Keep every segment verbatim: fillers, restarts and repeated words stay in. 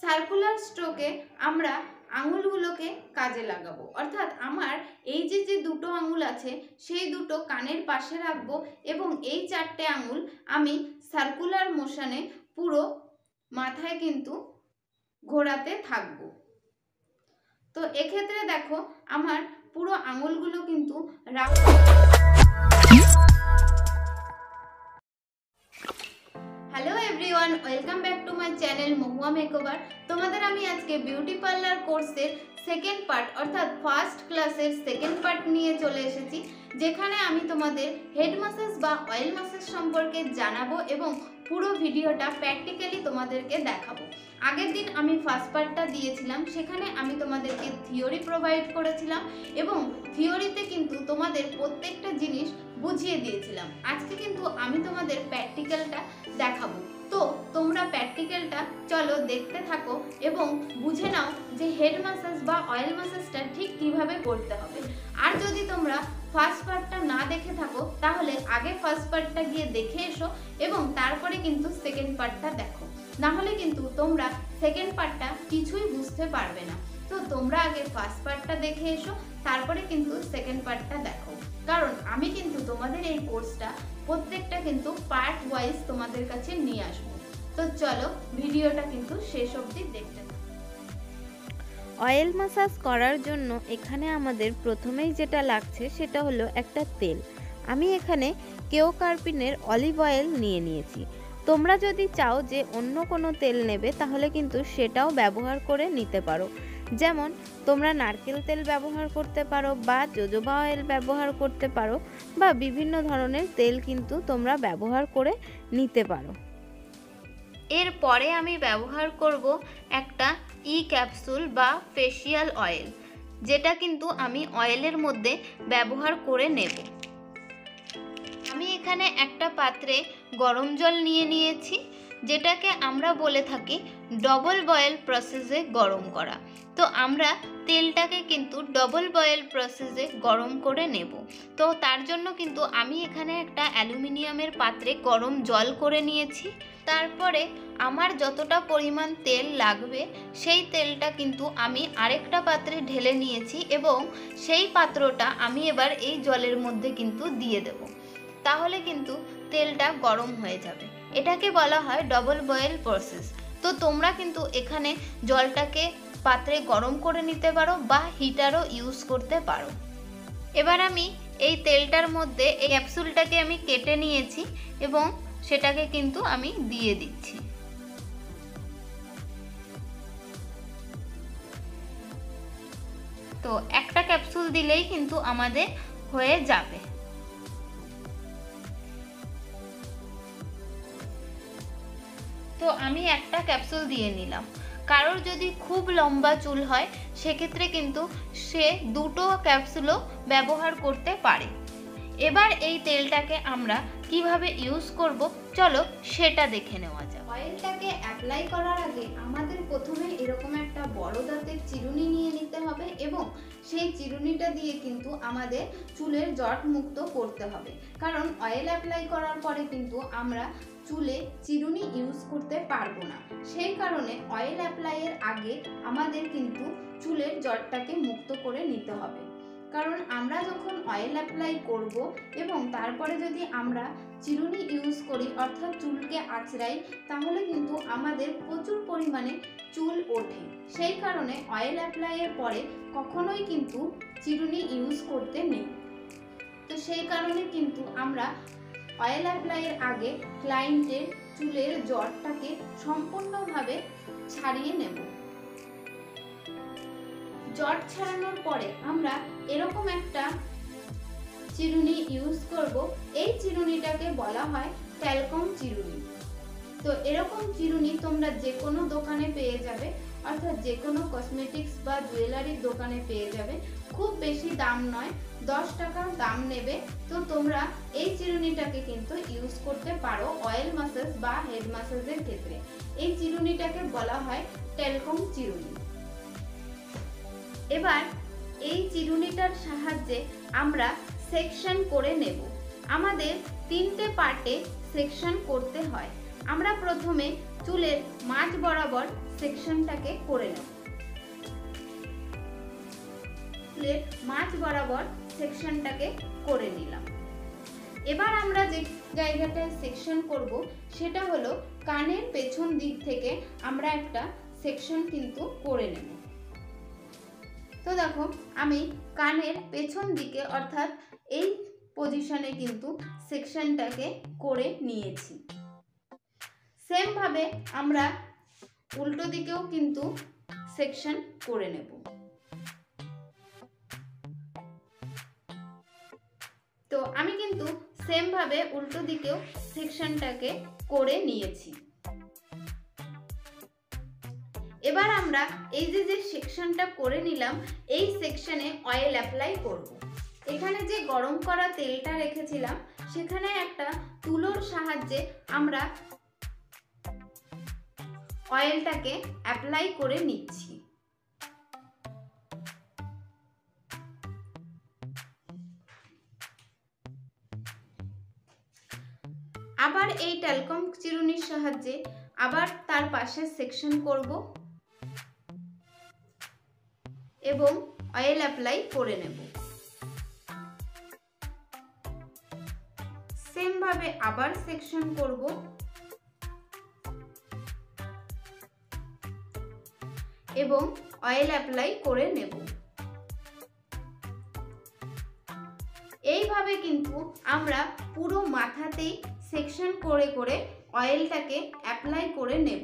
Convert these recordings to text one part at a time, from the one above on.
Circular স্ট্রোকে আমরা আঙুলগুলোকে কাজে লাগাবো, অর্থাৎ আমার এই যে যে দুটো আঙুল আছে সেই দুটো কানের পাশে রাখবো এবং এই চারটে আঙুল আমি সার্কুলার মোশনে পুরো মাথায় কিন্তু ঘোরাতে থাকবো। তো এক্ষেত্রে দেখো আমার পুরো আঙুলগুলো কিন্তু রাখা। Hello everyone, welcome back to my channel Mahua makeover. তোমাদের আমি আজকে বিউটি পার্লার কোর্সের সেকেন্ড পার্ট অর্থাৎ ফার্স্ট ক্লাসের সেকেন্ড পার্ট নিয়ে চলে এসেছি, যেখানে আমি তোমাদের হেড ম্যাসাজ বা অয়েল ম্যাসাজ সম্পর্কে জানাবো এবং পুরো ভিডিওটা প্র্যাকটিক্যালি তোমাদেরকে দেখাবো। আগের দিন আমি ফার্স্ট পার্টটা দিয়েছিলাম, সেখানে আমি তোমাদেরকে থিওরি প্রোভাইড করেছিলাম এবং থিওরিতে কিন্তু তোমাদের প্রত্যেকটা জিনিস বুঝিয়ে দিয়েছিলাম। আজকে কিন্তু আমি তোমাদের প্র্যাকটিক্যালটা দেখাবো। তো তোমরা প্র্যাকটিক্যালটা চলো দেখতে থাকো এবং বুঝে নাও যে হেড ম্যাসাজ বা অয়েল ম্যাসাজটা ঠিক কিভাবে করতে হবে। আর যদি তোমরা ফার্স্ট পার্টটা না দেখে থাকো তাহলে আগে ফার্স্ট পার্টটা গিয়ে দেখে এসো এবং তারপরে কিন্তু সেকেন্ড পার্টটা দেখো, না হলে কিন্তু তোমরা সেকেন্ড পার্টটা কিছুই বুঝতে পারবে না। তো তোমরা আগে ফার্স্ট পার্টটা দেখে এসো, তারপরে কিন্তু সেকেন্ড পার্টটা দেখো, কারণ আমি কিন্তু তোমাদের এই কোর্সটা প্রত্যেকটা কিন্তু পার্ট ওয়াইজ তোমাদের কাছে নিয়ে আসবো। তো চলো ভিডিওটা কিন্তু শেষ অবধি দেখতে থাকো। অয়েল ম্যাসাজ করার জন্য এখানে আমাদের প্রথমেই যেটা লাগছে সেটা হলো একটা তেল। আমি এখানে কেও কার্পিনের অলিভ অয়েল নিয়ে নিয়েছি। তোমরা যদি চাও যে অন্য কোনো তেল নেবে তাহলে কিন্তু সেটাও ব্যবহার করে নিতে পারো। যেমন তোমরা নারকেল তেল ব্যবহার করতে পারো বা জোজোবা অয়েল ব্যবহার করতে পারো বা বিভিন্ন ধরনের তেল কিন্তু তোমরা ব্যবহার করে নিতে পারো। এরপরে আমি ব্যবহার করব একটা ই ক্যাপসুল বা ফেসিয়াল অয়েল, যেটা কিন্তু আমি অয়েলের মধ্যে ব্যবহার করে নেব। আমি এখানে একটা পাত্রে গরম জল নিয়ে নিয়েছি, যেটাকে আমরা বলে থাকি ডবল বয়েল প্রসেসে গরম করা। তো আমরা তেলটাকে কিন্তু ডবল বয়েল প্রসেসে গরম করে নেব। তো তার জন্য কিন্তু আমি এখানে একটা অ্যালুমিনিয়ামের পাত্রে গরম জল করে নিয়েছি। তারপরে আমার যতটা পরিমাণ তেল লাগবে সেই তেলটা কিন্তু আমি আরেকটা পাত্রে ঢেলে নিয়েছি এবং সেই পাত্রটা আমি এবার এই জলের মধ্যে কিন্তু দিয়ে দেব। তাহলে কিন্তু তেলটা গরম হয়ে যাবে। এটাকে বলা হয় ডবল বয়েল প্রসেস। তো তোমরা কিন্তু এখানে জলটাকে পাত্রে গরম করে নিতে পারো বা হিটারও ইউজ করতে পারো। এবার আমি এই তেলটার মধ্যে এই ক্যাপসুলটাকে আমি কেটে নিয়েছি এবং সেটাকে কিন্তু আমি দিয়ে দিচ্ছি। তো একটা ক্যাপসুল দিলেই কিন্তু আমাদের হয়ে যাবে। তো আমি একটা ক্যাপসুল দিয়ে নিলাম। কারোর যদি খুব লম্বা চুল হয় সেক্ষেত্রে কিন্তু সে দুটো ক্যাপসুলও ব্যবহার করতে পারে। এবার এই তেলটাকে আমরা কিভাবে ইউজ করব চলো সেটা দেখে নেওয়া যাক। অয়েলটাকে অ্যাপ্লাই করার আগে আমাদের প্রথমে এরকম একটা বড় দাঁতের চিরুনি নিয়ে নিতে হবে এবং সেই চিরুনিটা দিয়ে কিন্তু আমাদের চুলের জট মুক্ত করতে হবে, কারণ অয়েল অ্যাপ্লাই করার পরে কিন্তু আমরা চুলে চিরুনি ইউজ করতে পারবো না। সেই কারণে অয়েল অ্যাপ্লাইয়ের আগে আমাদের কিন্তু চুলের জটটাকে মুক্ত করে নিতে হবে। কারণ আমরা যখন অয়েল অ্যাপ্লাই করব এবং তারপরে যদি আমরা চিরুনি ইউজ করি অর্থাৎ চুলকে আঁচড়াই, তাহলে কিন্তু আমাদের প্রচুর পরিমাণে চুল ওঠে। সেই কারণে অয়েল অ্যাপ্লাইয়ের পরে কখনোই কিন্তু চিরুনি ইউজ করতে নেই। তো সেই কারণে কিন্তু আমরা অয়েল অ্যাপ্লাইয়ের আগে ক্লায়েন্টের চুলের জটটাকে সম্পূর্ণভাবে ছাড়িয়ে নেব। জট ছাড়ানোর পরে আমরা এরকম একটা চিরুনি ইউজ করব। এই চিরুনিটাকে বলা হয় ট্যালকম চিরুনি। তো এরকম চিরুনি তোমরা যে কোনো দোকানে পেয়ে যাবে, অর্থাৎ যে কোনো কসমেটিক্স বা জুয়েলারির দোকানে পেয়ে যাবে। খুব বেশি দাম নয়, দশ টাকা দাম নেবে। তো তোমরা এই চিরুনিটাকে কিন্তু ইউজ করতে পারো অয়েল ম্যাসাজ বা হেড ম্যাসাজের ক্ষেত্রে। এই চিরুনিটাকে বলা হয় ট্যালকম চিরুনি। এবার এই চিরুনিটার সাহায্যে আমরা সেকশন করে নেব। আমাদের তিনটে পার্টে সেকশন করতে হয়। আমরা প্রথমে চুলের মাঝ বরাবর সেকশনটাকে করে নেব। চুলের মাঝ বরাবর সেকশনটাকে করে নিলাম। এবার আমরা যে জায়গাটায় সেকশন করব সেটা হলো কানের পেছন দিক থেকে আমরা একটা সেকশন কিন্তু করে নেব। তো দেখো আমি কানের পেছন দিকে অর্থাৎ এই পজিশনে কিন্তু সেকশনটাকে করে নিয়েছি। সেম ভাবে আমরা উল্টো দিকেও কিন্তু সেকশন করে নেব। তো আমি কিন্তু সেম ভাবে উল্টো দিকেও সেকশনটাকে করে নিয়েছি। এবার আমরা এই যে যে সেকশনটা করে নিলাম এই সেকশনে অয়েল অ্যাপ্লাই করব। এখানে যে গরম করা তেলটা রেখেছিলাম সেখানে একটা তুলোর সাহায্যে আমরা অয়েলটাকে অ্যাপ্লাই করে নিচ্ছি। আবার এই ট্যালকম চিরুনির সাহায্যে আবার তার পাশে সেকশন করব এবং অয়েল অ্যাপ্লাই করে নেব। সেম ভাবে আবার সেকশন করব এবং অয়েল অ্যাপ্লাই করে নেব। এইভাবে কিন্তু আমরা পুরো মাথাতেই সেকশন করে করে অয়েলটাকে অ্যাপ্লাই করে নেব।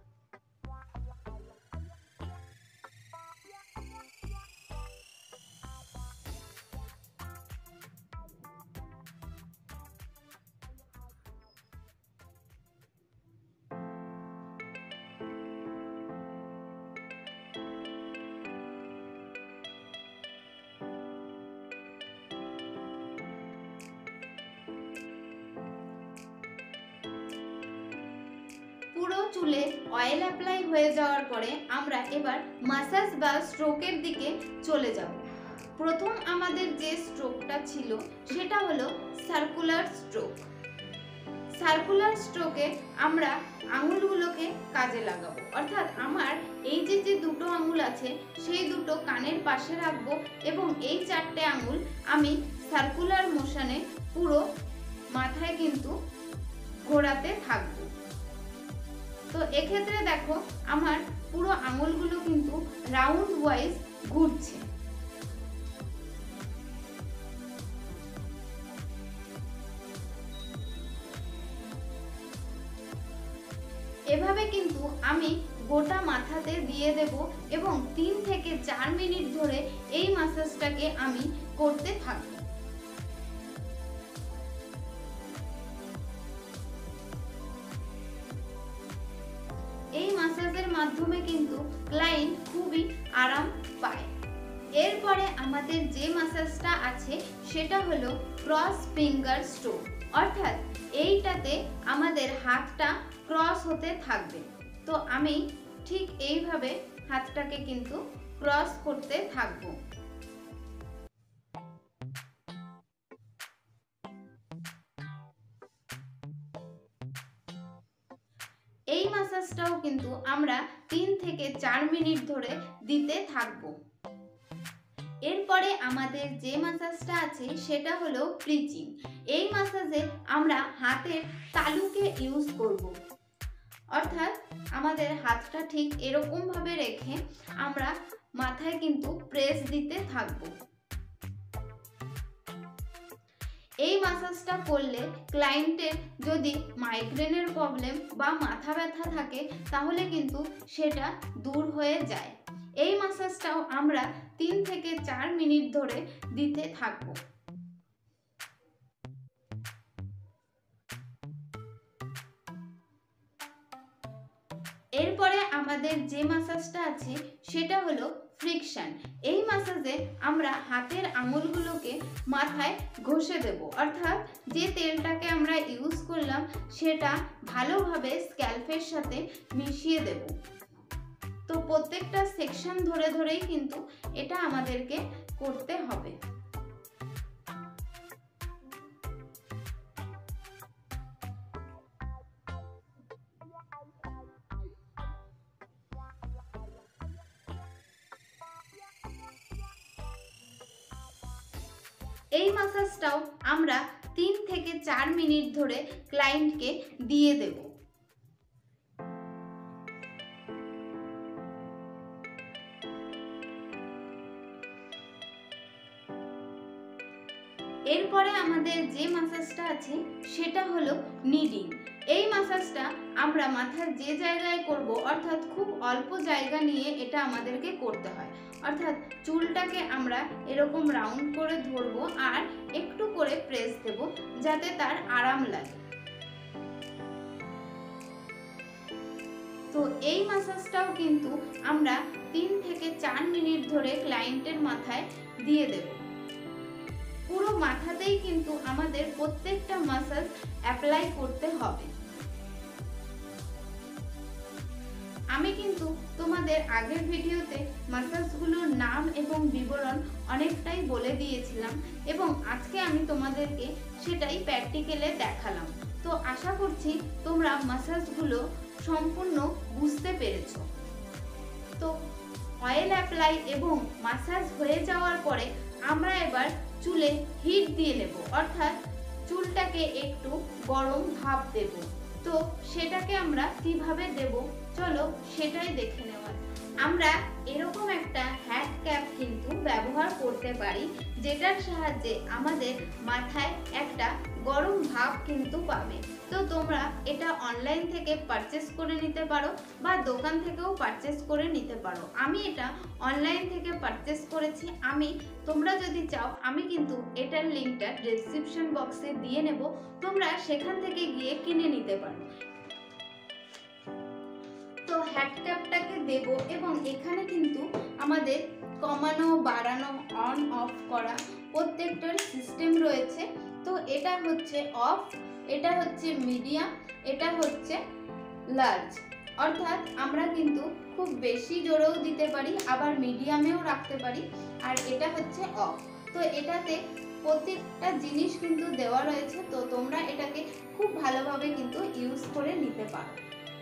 পুরো চুলে অয়েল অ্যাপ্লাই হয়ে যাওয়ার পরে আমরা এবার মাসাজ বা স্ট্রোকের দিকে চলে যাব। প্রথম আমাদের যে স্ট্রোকটা ছিল সেটা হলো সার্কুলার স্ট্রোক। সার্কুলার স্ট্রোকে আমরা আঙুলগুলোকে কাজে লাগাবো, অর্থাৎ আমার এই যে যে দুটো আঙুল আছে সেই দুটো কানের পাশে রাখবো এবং এই চারটে আঙুল আমি সার্কুলার মোশনে পুরো মাথায় কিন্তু ঘোরাতে থাকবো। তো এক্ষেত্রে দেখো আমার পুরো আঙুলগুলো কিন্তু রাউন্ড ওয়াইজ ঘুরছে। এভাবে কিন্তু আমি গোটা মাথাতে দিয়ে দেব এবং তিন থেকে চার মিনিট ধরে এই ম্যাসাজটাকে আমি করতে থাকবো। এই ম্যাসাজের মাধ্যমে কিন্তু ক্লায়েন্ট খুবই আরাম পায়। এরপরে আমাদের যে ম্যাসাজটা আছে সেটা হলো ক্রস ফিঙ্গার স্ট্রোক, অর্থাৎ এইটাতে আমাদের হাতটা ক্রস হতে থাকবে। তো আমি ঠিক এইভাবে হাতটাকে কিন্তু ক্রস করতে থাকবো। এই ম্যাসাজটাও কিন্তু আমরা তিন থেকে চার মিনিট ধরে দিতে থাকবো। এরপরে আমাদের যে ম্যাসাজটা আছে সেটা হলো প্লিচিং। এই ম্যাসাজে আমরা হাতের তালুকে ইউজ করব, অর্থাৎ আমাদের হাতটা ঠিক এরকম ভাবে রেখে আমরা মাথায় কিন্তু প্রেস দিতে থাকবো। এই ম্যাসাজটা করলে ক্লায়েন্টের যদি মাইগ্রেনের প্রবলেম বা মাথা ব্যথা থাকে তাহলে কিন্তু সেটা দূর হয়ে যায়। এই ম্যাসাজটাও আমরা তিন থেকে চার মিনিট ধরে দিতে থাকবো। এরপরে আমাদের যে ম্যাসাজটা আছে সেটা হলো ফ্রিকশন। এই ম্যাসাজে আমরা হাতের আঙুলগুলোকে মাথায় ঘষে দেব, অর্থাৎ যে তেলটাকে আমরা ইউজ করলাম সেটা ভালোভাবে স্ক্যাল্পের সাথে মিশিয়ে দেব। তো প্রত্যেকটা সেকশন ধরে ধরেই কিন্তু এটা আমাদেরকে করতে হবে। এই ম্যাসাজটাও আমরা তিন থেকে চার মিনিট ধরে ক্লায়েন্টকে দিয়ে দেব। এরপরে আমাদের যে ম্যাসাজটা আছে সেটা হলো নিডিং। এই ম্যাসাজটা আমরা মাথার যে জায়গায় করব, অর্থাৎ খুব অল্প জায়গা নিয়ে এটা আমাদেরকে করতে হয়। অর্থাৎ চুলটাকে আমরা এরকম রাউন্ড করে ধরবো আর একটু করে প্রেস দেব যাতে তার আরাম লাগে। তো এই ম্যাসাজটাও কিন্তু আমরা তিন থেকে চার মিনিট ধরে ক্লায়েন্টের মাথায় দিয়ে দেব। পুরো মাথাতেই কিন্তু আমাদের প্রত্যেকটা ম্যাসাজ অ্যাপ্লাই করতে হবে। আমি কিন্তু তোমাদের আগের ভিডিওতে ম্যাসাজগুলোর নাম এবং বিবরণ অনেকটাই বলে দিয়েছিলাম এবং আজকে আমি তোমাদেরকে সেটাই প্র্যাকটিক্যালে দেখালাম। তো আশা করছি তোমরা ম্যাসাজগুলো সম্পূর্ণ বুঝতে পেরেছো। তো অয়েল অ্যাপ্লাই এবং ম্যাসাজ হয়ে যাওয়ার পরে আমরা এবার চুলে হিট দিয়ে নেব, অর্থাৎ চুলটাকে একটু গরম ভাপ দেব। তো সেটাকে আমরা কিভাবে দেব চলো সেটাই দেখে নেওয়া। আমরা এরকম একটা হ্যাট ক্যাপ কিন্তু ব্যবহার করতে পারি, যেটার সাহায্যে আমাদের মাথায় একটা গরম ভাপ কিন্তু পাবে। তো তোমরা এটা অনলাইন থেকে পারচেস করে নিতে পারো বা দোকান থেকেও পারচেস করে নিতে পারো। আমি এটা অনলাইন থেকে পারচেস করেছি। আমি তোমরা যদি চাও আমি কিন্তু এটার লিঙ্কটা ডেসক্রিপশন বক্সে দিয়ে নেব, তোমরা সেখান থেকে গিয়ে কিনে নিতে পারো। তো হ্যাট ক্যাপটাকে দেব এবং এখানে কিন্তু আমাদের কমানো বাড়ানো অন অফ করা প্রত্যেকটার সিস্টেম রয়েছে। তো এটা হচ্ছে অফ, এটা হচ্ছে মিডিয়াম, এটা হচ্ছে লার্জ। অর্থাৎ আমরা কিন্তু খুব বেশি জোরেও দিতে পারি, আবার মিডিয়ামেও রাখতে পারি। আর এটা হচ্ছে অফ। তো এটাতে প্রত্যেকটা জিনিস কিন্তু দেওয়া রয়েছে। তো তোমরা এটাকে খুব ভালোভাবে কিন্তু ইউজ করে নিতে পারো।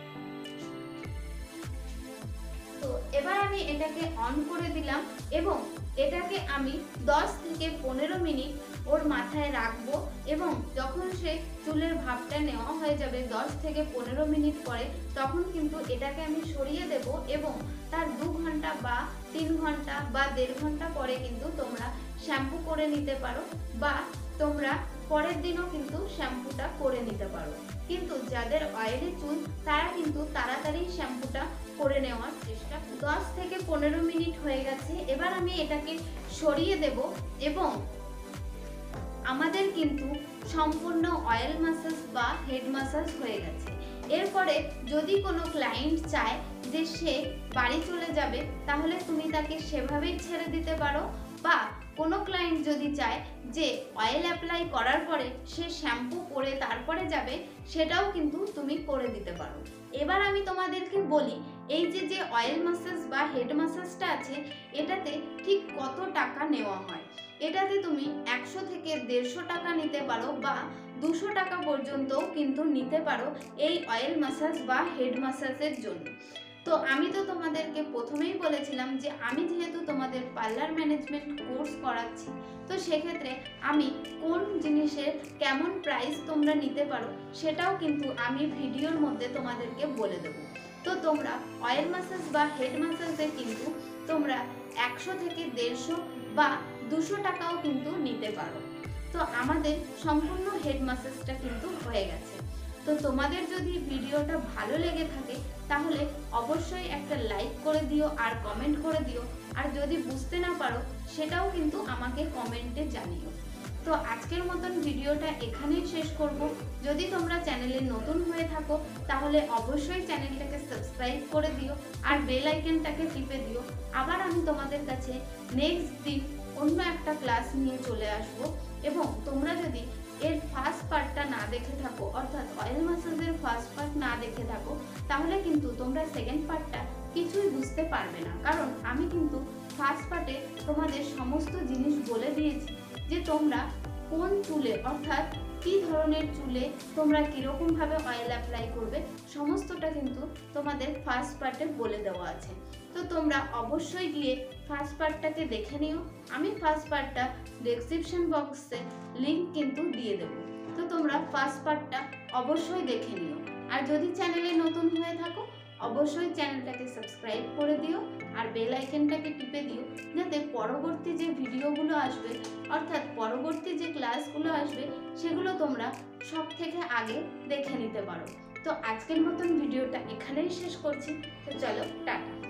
তো এবার আমি এটাকে অন করে দিলাম এবং এটাকে আমি দশ থেকে পনেরো মিনিট ওর মাথায় রাখবো এবং যখন সে চুলের ভাবটা নেওয়া হয়ে যাবে দশ থেকে পনেরো মিনিট পরে, তখন কিন্তু এটাকে আমি সরিয়ে দেব এবং তার দু ঘন্টা বা তিন ঘন্টা বা দেড় ঘন্টা পরে কিন্তু তোমরা শ্যাম্পু করে নিতে পারো বা তোমরা পরের দিনও কিন্তু শ্যাম্পুটা করে নিতে পারো। কিন্তু যাদের অয়েলি চুল তারা কিন্তু তাড়াতাড়ি শ্যাম্পুটা করে নেওয়ার চেষ্টা। দশ থেকে পনেরো মিনিট হয়ে গেছে, এবার আমি এটাকে সরিয়ে দেব এবং আমাদের কিন্তু সম্পূর্ণ অয়েল ম্যাসাজ বা হেড ম্যাসাজ হয়ে গেছে। এরপরে যদি কোনো ক্লায়েন্ট চায় যে সে বাড়ি চলে যাবে, তাহলে তুমি তাকে সেভাবেই ছেড়ে দিতে পারো, বা কোনো ক্লায়েন্ট যদি চায় যে অয়েল অ্যাপ্লাই করার পরে সে শ্যাম্পু করে তারপরে যাবে, সেটাও কিন্তু তুমি করে দিতে পারো। এবার আমি তোমাদেরকে বলি এই যে যে অয়েল ম্যাসাজ বা হেড ম্যাসাজটা আছে এটাতে ঠিক কত টাকা নেওয়া হয়। এটাতে তুমি একশো থেকে দেড়শো টাকা নিতে পারো বা দুশো টাকা পর্যন্তও কিন্তু নিতে পারো এই অয়েল ম্যাসাজ বা হেড ম্যাসাজের জন্য। তো আমি তো তোমাদেরকে প্রথমেই বলেছিলাম যে আমি যেহেতু তোমাদের পার্লার ম্যানেজমেন্ট কোর্স করাচ্ছি, তো সেক্ষেত্রে আমি কোন জিনিসের কেমন প্রাইস তোমরা নিতে পারো সেটাও কিন্তু আমি ভিডিওর মধ্যে তোমাদেরকে বলে দেবো। তো তোমরা অয়েল ম্যাসাজ বা হেড ম্যাসাজে কিন্তু তোমরা একশো থেকে দেড়শো বা দুশো টাকাও কিন্তু নিতে পারো। তো আমাদের সম্পূর্ণ হেড ম্যাসাজটা কিন্তু হয়ে গেছে। তো তোমাদের যদি ভিডিওটা ভালো লেগে থাকে তাহলে অবশ্যই একটা লাইক করে দিও আর কমেন্ট করে দিও, আর যদি বুঝতে না পারো সেটাও কিন্তু আমাকে কমেন্টে জানিও। তো আজকের মতন ভিডিওটা এখানেই শেষ করব। যদি তোমরা চ্যানেলে নতুন হয়ে থাকো তাহলে অবশ্যই চ্যানেলটাকে সাবস্ক্রাইব করে দিও আর বেল আইকনটাকে টিপে দিও। আবার আমি তোমাদের কাছে নেক্সট দিন অন্য একটা ক্লাস নিয়ে চলে আসব এবং তোমরা যদি এর ফার্স্ট পার্টটা না দেখে থাকো, অর্থাৎ অয়েল ম্যাসাজের ফার্স্ট পার্ট না দেখে থাকো, তাহলে কিন্তু তোমরা সেকেন্ড পার্টটা কিছুই বুঝতে পারবে না। কারণ আমি কিন্তু ফার্স্ট পার্টে তোমাদের সমস্ত জিনিস বলে দিয়েছি যে তোমরা কোন চুলে, অর্থাৎ কী ধরনের চুলে তোমরা কীরকমভাবে অয়েল অ্যাপ্লাই করবে, সমস্তটা কিন্তু তোমাদের ফার্স্ট পার্টে বলে দেওয়া আছে। তো তোমরা অবশ্যই গিয়ে ফার্স্ট পার্টটাকে দেখে নিও। আমি ফার্স্ট পার্টটা ডেসক্রিপশন বক্সে লিংক কিন্তু দিয়ে দেবো, তো তোমরা ফার্স্ট পার্টটা অবশ্যই দেখে নিও। আর যদি চ্যানেলে নতুন হয়ে থাকো অবশ্যই চ্যানেলটাকে সাবস্ক্রাইব করে দিও আর বেল আইকনটাকে টিপে দিও, যাতে পরবর্তী যে ভিডিওগুলো আসবে অর্থাৎ পরবর্তী যে ক্লাসগুলো আসবে সেগুলো তোমরা সব থেকে আগে দেখে নিতে পারো। তো আজকের মতন ভিডিওটা এখানেই শেষ করছি, তো চলো টাটা।